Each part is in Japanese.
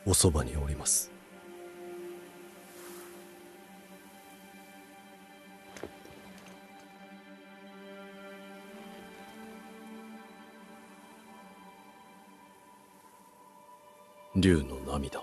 おそばにおります。竜の涙。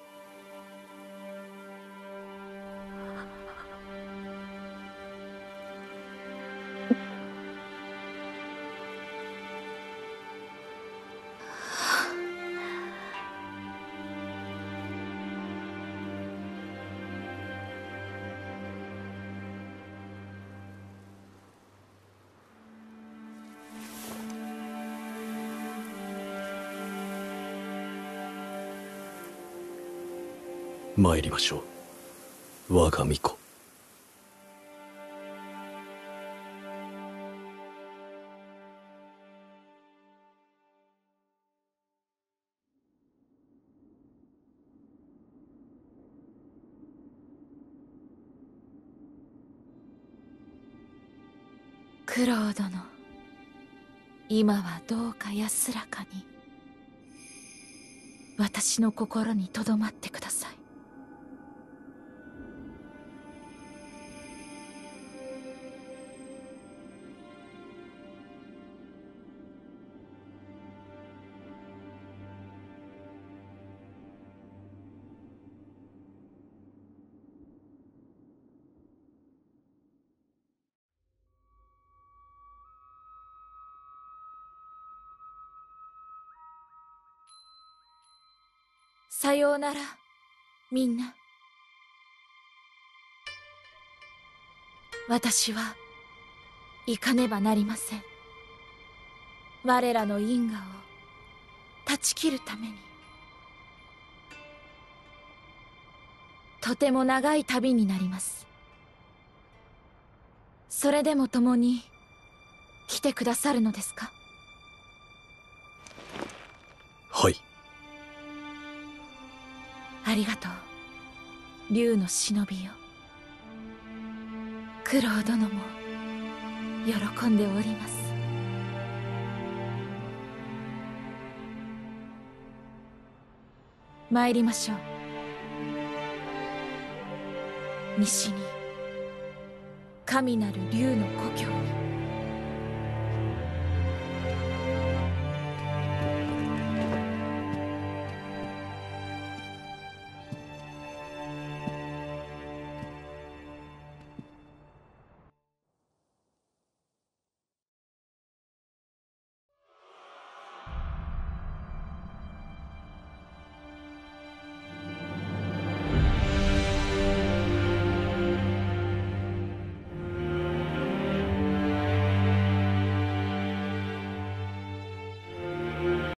参りましょう、我が巫女。 九郎殿、今はどうか安らかに私の心にとどまってください。さようなら、みんな。私は行かねばなりません。我らの因果を断ち切るために。とても長い旅になります。それでも共に来てくださるのですか？ はい。 ありがとう、竜の忍びよ。九郎殿も喜んでおります。参りましょう。西に神なる竜の故郷に。